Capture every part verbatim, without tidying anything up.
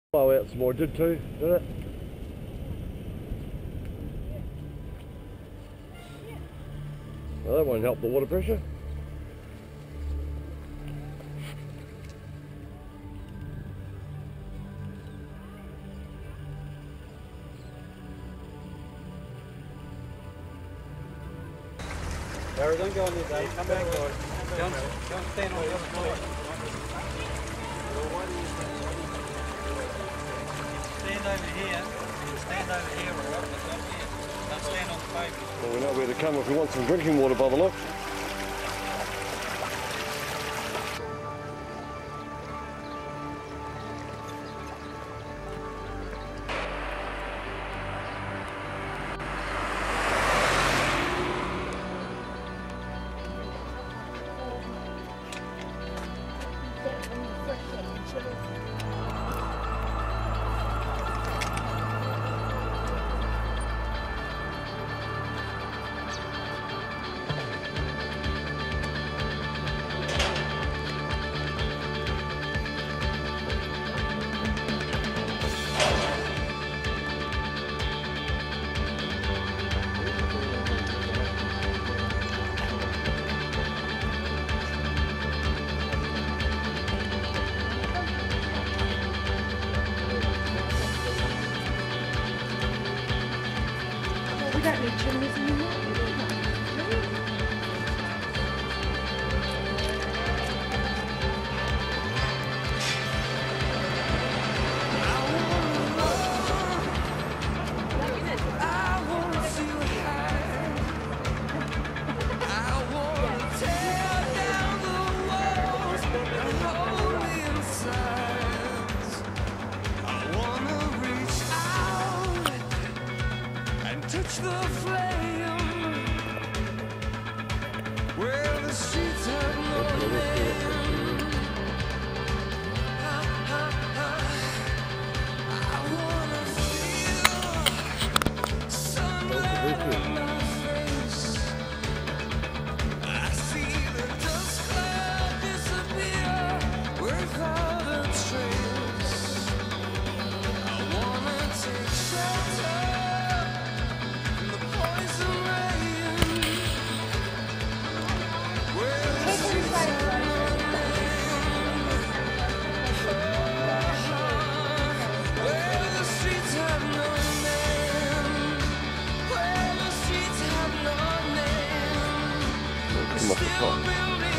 Blow out some more, did too, did it? Well, that won't help the water pressure. Barry, don't go on there, Dave. Come back, boy. Don't, don't stand on the other side. Stand over here. Stand over here, all right? But don't here. Don't stand on the pavement. Well, we know where to come if we want some drinking water by the looks. We don't need chimneys anymore. Touch the flame where the streets have no name. I wanna feel sunlight on my face. I see the dust cloud disappear without a trace. I wanna take shelter. Come off the top.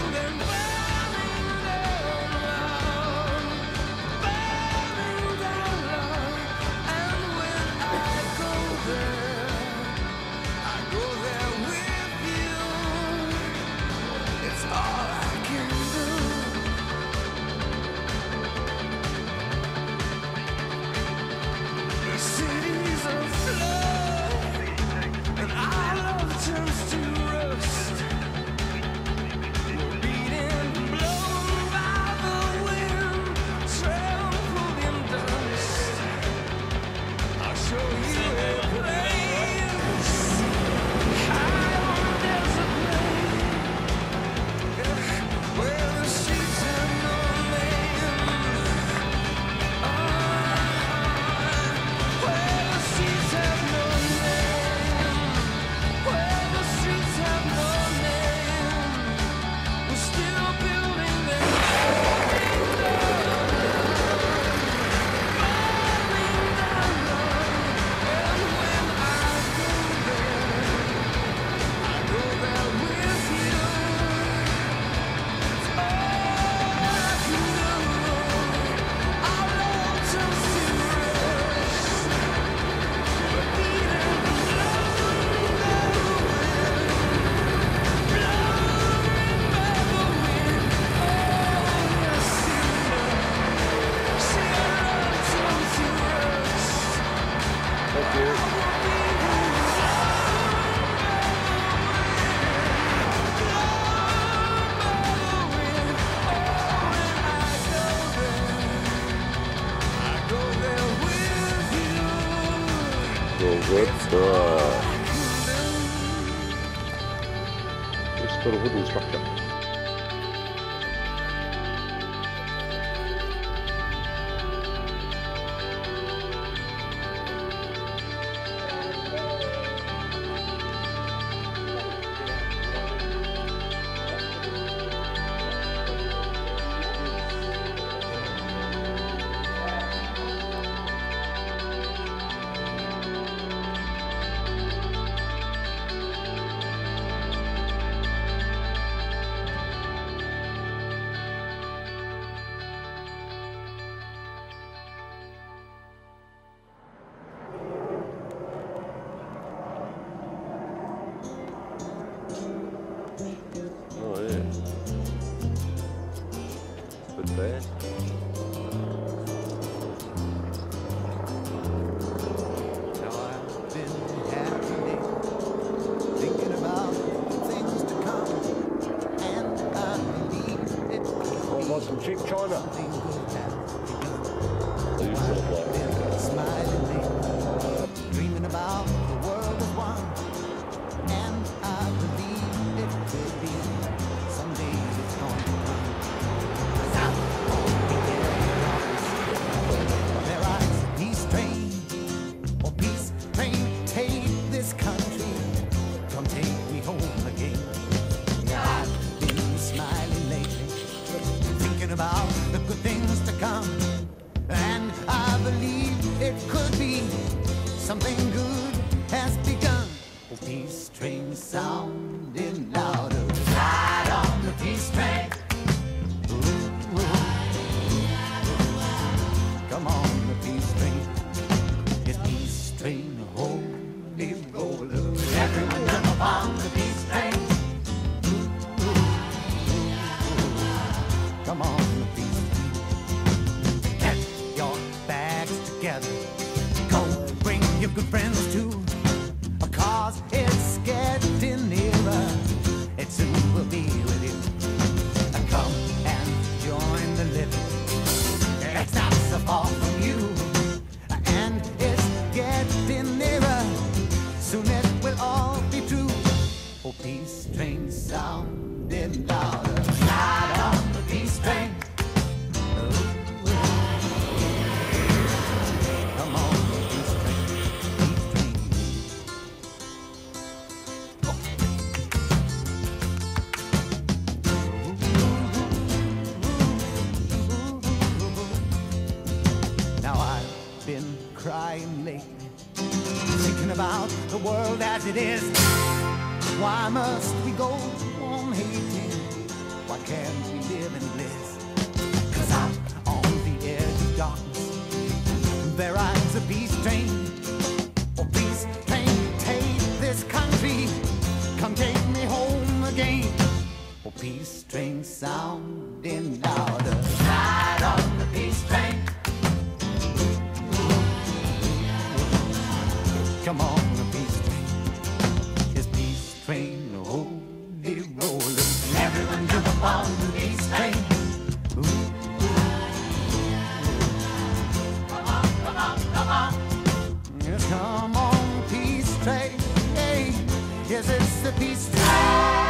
Good stuff. Just got a wooden structure. cheap china. Something good has begun. They used to look like Been smiling lately, dreaming about the world as one, and I believe it will be. Someday it's going to come. 'Cause out on the air, there rides a peace train. Oh, peace train, take this country. Come take me home again. I've been smiling lately, thinking about the good things to come. And I believe it could be something good has begun. The peace train sounding louder. Ride on the peace train. Ooh, ooh. Come on, the peace train. It's peace train, holy roller. Everyone jump on the peace train. Ooh, ooh. Come on, the peace train. Get your bags together. Go bring your good friends too. Cause it's getting nearer. It soon will be with you. Come and join the living. It's not so far from you. And it's getting nearer. Soon it will all be true. Oh, peace train sounding louder. Ride on the peace train. Come on, peace train, peace train. Now I've been crying lately, thinking about the world as it is. Why must we go on hating? Why can't we live in bliss? 'Cause out on the edge of darkness, there rides a peace train. Oh, peace train, take this country. Come take me home again. Oh, peace train sounding louder. Ride on the peace train. Come on, the peace train. It's peace train, holy roller. Everyone jump up on the peace train. Ooh, ooh. Come on, come on, come on. Yes, come on, peace train. Hey, yes, it's the peace train.